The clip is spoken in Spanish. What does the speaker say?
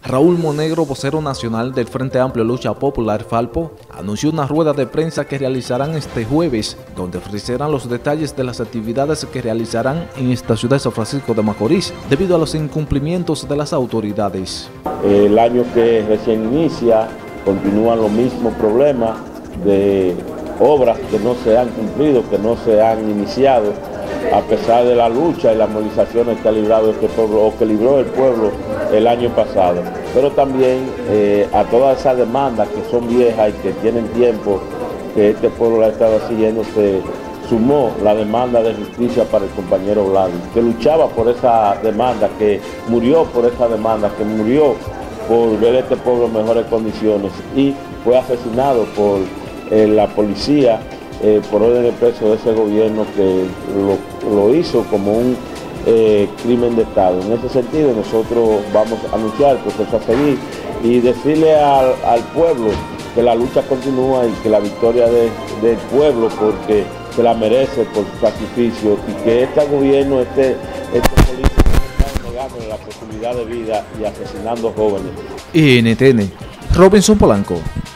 Raúl Monegro, vocero nacional del Frente Amplio Lucha Popular Falpo, anunció una rueda de prensa que realizarán este jueves, donde ofrecerán los detalles de las actividades que realizarán en esta ciudad de San Francisco de Macorís, debido a los incumplimientos de las autoridades. El año que recién inicia, continúan los mismos problemas de obras que no se han cumplido, que no se han iniciado, a pesar de la lucha y las movilizaciones que ha librado este pueblo, o que libró el pueblo el año pasado. Pero también a todas esas demandas que son viejas y que tienen tiempo, que este pueblo la ha estado siguiendo, se sumó la demanda de justicia para el compañero Vladi, que luchaba por esa demanda, que murió por esa demanda, que murió por ver este pueblo en mejores condiciones y fue asesinado por la policía por orden expreso de ese gobierno que lo hizo como un crimen de Estado. En ese sentido nosotros vamos a anunciar el proceso a seguir y decirle al pueblo que la lucha continúa y que la victoria del pueblo, porque se la merece por su sacrificio, y que este gobierno, este político está negando la posibilidad de vida y asesinando jóvenes. NTN, Robinson Polanco.